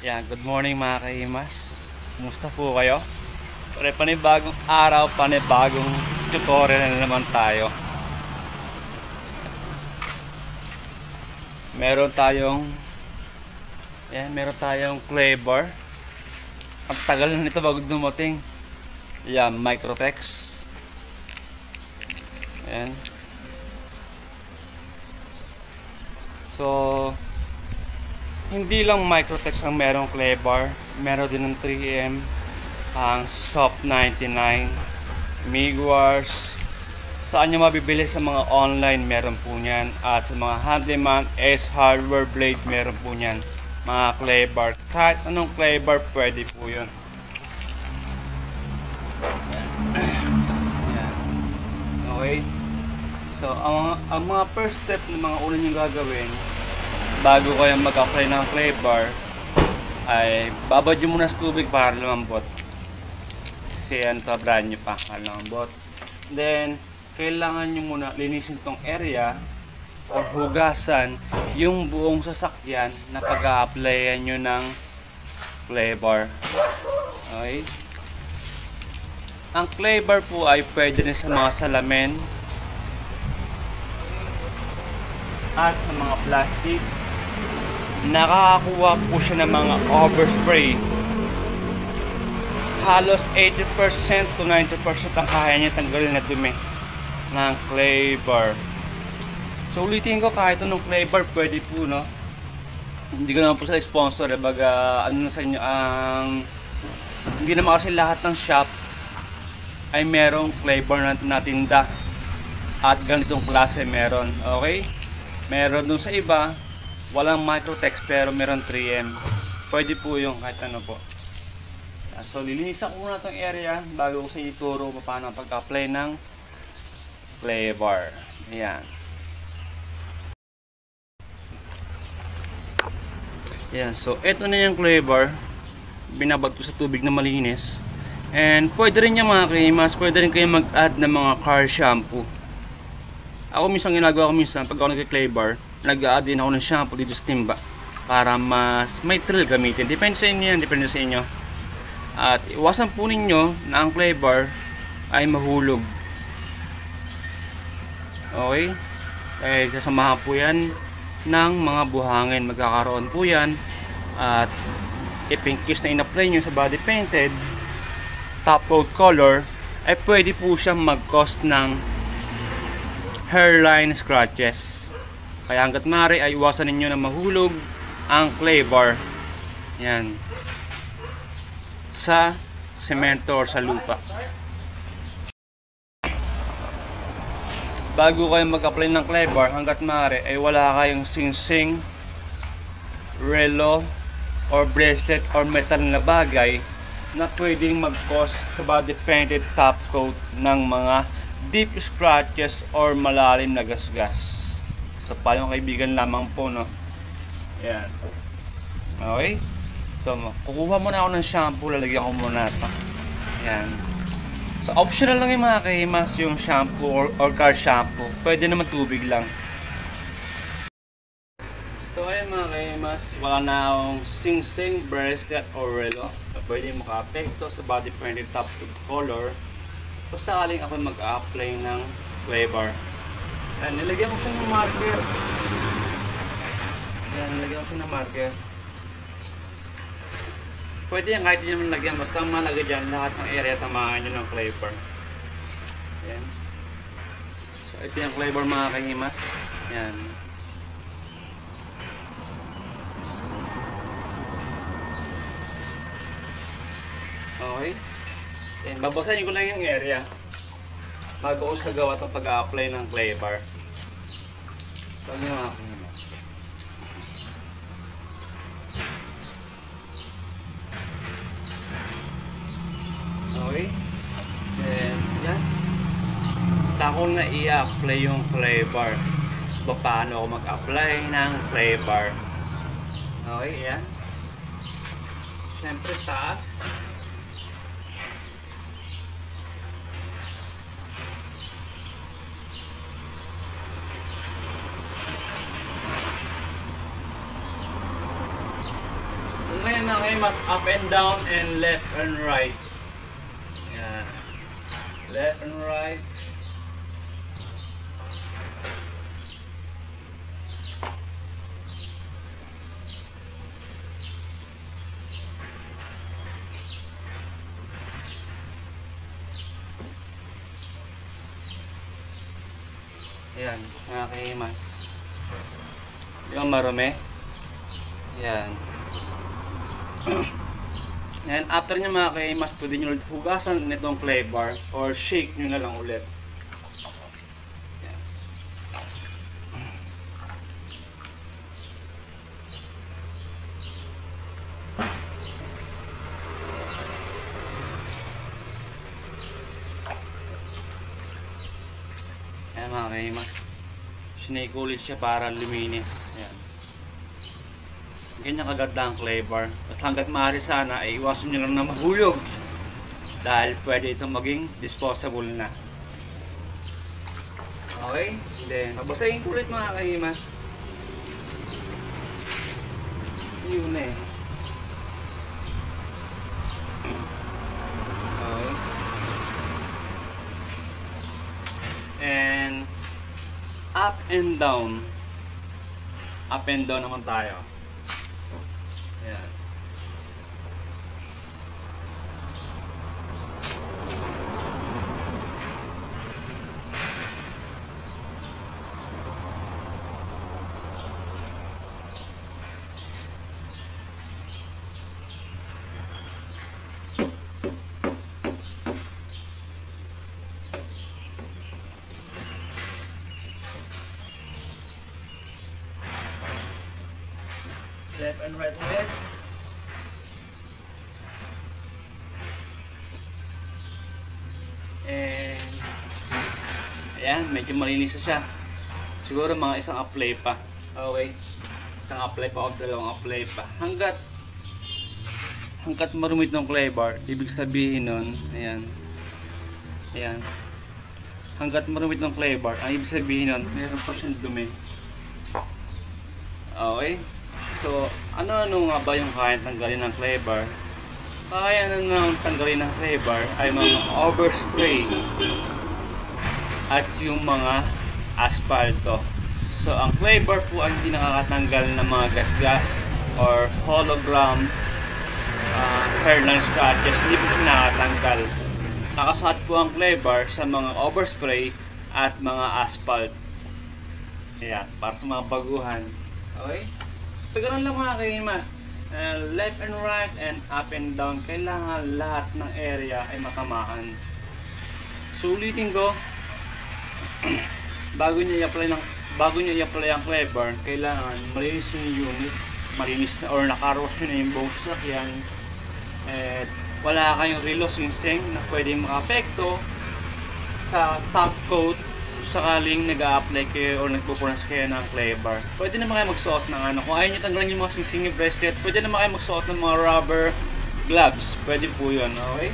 Yan, good morning mga kahimas. Kumusta po kayo? Panibagong araw, panibagong tutorial na naman tayo. Meron tayong clay bar. Ang tagal na nito bago dumating. Yan, Microtex. Yan. So, hindi lang Microtex ang merong clay bar, meron din ng 3M, ang Soft 99, Migwars. Saan nyo mabibili? Sa mga online meron po nyan, at sa mga handyman, Ace Hardware Blade meron po nyan. Mga clay bar, kahit anong clay bar pwede po yun. Yan. Okay, so ang mga first step ng mga una nyo gagawin bago kayo mag-apply ng clay bar ay babad nyo muna sa tubig para lumambot. Kasi yan to, brand nyo pa para lumambot. Then kailangan nyo muna linisin tong area o hugasan yung buong sasakyan na pag-a-applyan nyo ng clay bar. Okay, ang clay bar po ay pwede rin sa mga salamin at sa mga plastic. Nakakakuha po siya ng mga overspray. Halos 80% to 90% ang kaya niya tanggalin na dumi ng clay bar. So ulitin ko, kahit anong clay bar pwede po, no? Hindi ko naman po sa sponsor, baga ano na sa inyo, hindi naman kasi lahat ng shop ay merong clay bar na tinda at ganitong klase meron. Okay, meron dun sa iba walang Microtex pero meron 3M. Pwede po yung kahit ano po. So lilinisan ko muna itong area bago ko sa ituro paano ang pag-apply ng clay bar. Ayan. Ayan, so eto na yung clay bar. Binabad ko sa tubig na malinis. And pwede rin yung mga kahimas, pwede rin kayo mag-add ng mga car shampoo. Ako minsan ginagawa ko pag ako nag-clay bar, nag-a-add din ako ng shampoo dito sa timba para mas may thrill gamitin. Depende sa inyo yan, depende sa inyo. At iwasan po ninyo na ang clay bar ay mahulog. Okay? Eh, kasamahan po yan ng mga buhangin. Magkakaroon po yan. At if in case na in-apply nyo sa body painted top coat color, ay pwede po siyang mag-cause ng hairline scratches. Kaya hanggat maaari ay iwasan ninyo na mahulog ang clay bar yan sa semento or sa lupa. Bago kayo mag-apply ng clay bar, hanggat maaari ay wala kayong sing-sing, relo or bracelet or metal na bagay na pwedeng mag-cause sa body painted top coat ng mga deep scratches or malalim na gasgas. So payong kaibigan lamang po, no? Yan. Okay, so kukuha muna ako ng shampoo, lalagyan ko muna ito. Yan. So optional lang yung mga kahimas, yung shampoo or car shampoo. Pwede naman tubig lang. So ayun mga kahimas, wala na akong sing-sing, bracelet or relo na pwede maka-apekto sa body painted top color kung sakaling ako mag-apply ng clay bar. Yan, nilagyan ko siya ng marker. Yan, nilagyan ko siya ng marker. Pwede yan kahit hindi naman lagyan, basta malaga dyan lahat ng area tamaan nyo ng clay bar. Yan. So ito yung clay bar mga kahimas. Yan. Okay. Yan, babasahin ko lang yung area bago ko sa gawa itong pag-a-apply ng clay bar. Ito yung mga kahimas. Okay. Then, yan. Tako na i-apply yung clay bar. Paano ako mag-apply ng clay bar. Okay, yan. Siyempre, taas. Ngayon na kayo mas up and down and left and right. Yan. Left and right. Ayan, mga kahimas. Di ba marumi? Ayan. And after nyo mga kahimas, pwede nyo ulit hugasan nitong clay bar or shake nyo na lang ulit. Ayan. Ayan mga kahimas. Snake ulit siya para luminis. Ayan. Ganyan kaganda ang clay bar. Basta hanggat maaari sana ay iwasan nyo lang na mahulog. Dahil pwede itong maging disposable na. Okay? Then, babasahin ko ulit mga kahimas. Yun eh. Okay. And up and down. Up and down naman tayo. Ayan. Left and right ulit. And ayan, medyo malinis na siya. Siguro mga isang apply pa. Okay. Isang apply pa o dalawang apply pa. Hanggat marumit ng clay bar, ibig sabihin nun, ayan. Ayan. Hanggat marumit ng clay bar, ang ibig sabihin nun, meron pa siyang dumi. Okay. So, ano nga ba yung kaya tanggalin ng clay bar? Kaya na tanggalin ng clay bar ay mga overspray at yung mga asfalto. So, ang clay bar po ay hindi nakakatanggal ng mga gasgas or hologram hairline scratches. Hindi po siya nakatanggal. Nakasaad po ang clay bar sa mga overspray at mga asphalt. Ayan, para sa mga baguhan. Okay? So, ganun lang mga kahimas. Left and right and up and down. Kailangan lahat ng area ay matamaan. So, ulitin ko. bago nyo i-apply ang clay bar, kailangan malinis yung unit. Malinis na or nakaros nyo na yung buong sasakyan. At wala kayong relo singsing na pwedeng maka-apekto sa top coat sakaling nag-a-apply kayo o nagpupunas kayo ng clay bar. Pwede naman kayo magsuot ng ano. Kung ayaw nyo tanggalin yung mga singsing bracelet, pwede naman kayo magsuot ng mga rubber gloves. Pwede po yun, okay?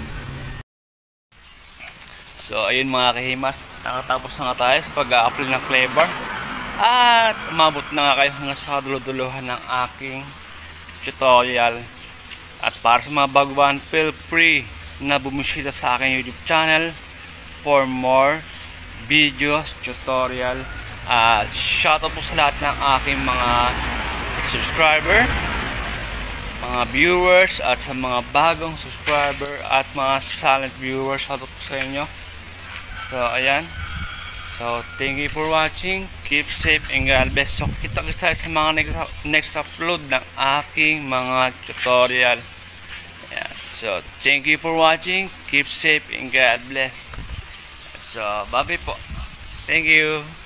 So, ayun mga kahimas. Nakatapos na nga tayo sa pag-a-apply ng clay bar. At umabot na nga kayo hanggang sa dulo-duluhan ng aking tutorial. At para sa mga baguhan, feel free na bumisita sa aking YouTube channel for more videos, tutorial. Shoutout po sa lahat ng aking mga subscriber, mga viewers, at sa mga bagong subscriber at mga silent viewers. Shoutout po sa inyo. So, ayan. So, thank you for watching. Keep safe and God bless. So, kita-kita tayo sa mga next upload ng aking mga tutorial. Ayan. So, thank you for watching. Keep safe and God bless. So, bye-bye po. Thank you.